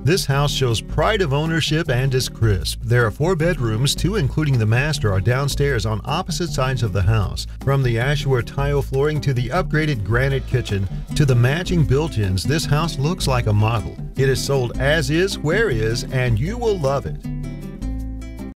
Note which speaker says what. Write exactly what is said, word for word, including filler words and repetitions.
Speaker 1: This house shows pride of ownership and is crisp. There are four bedrooms, two including the master are downstairs on opposite sides of the house. From the Ashuar Tile Flooring to the upgraded granite kitchen to the matching built-ins, this house looks like a model. It is sold as is, where is, and you will love it.